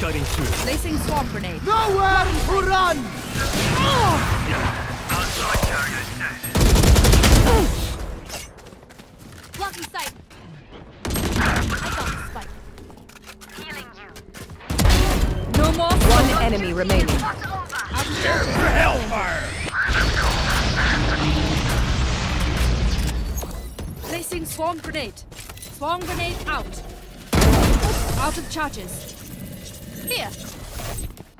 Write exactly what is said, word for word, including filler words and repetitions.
Cutting through. Placing swarm grenade. Nowhere to run! Outside carrier dead. Blocking sight. I got the spike. Healing you. No more. One enemy remaining. Prepare for hellfire! Placing swarm grenade. Swarm grenade out. Out of charges. Here.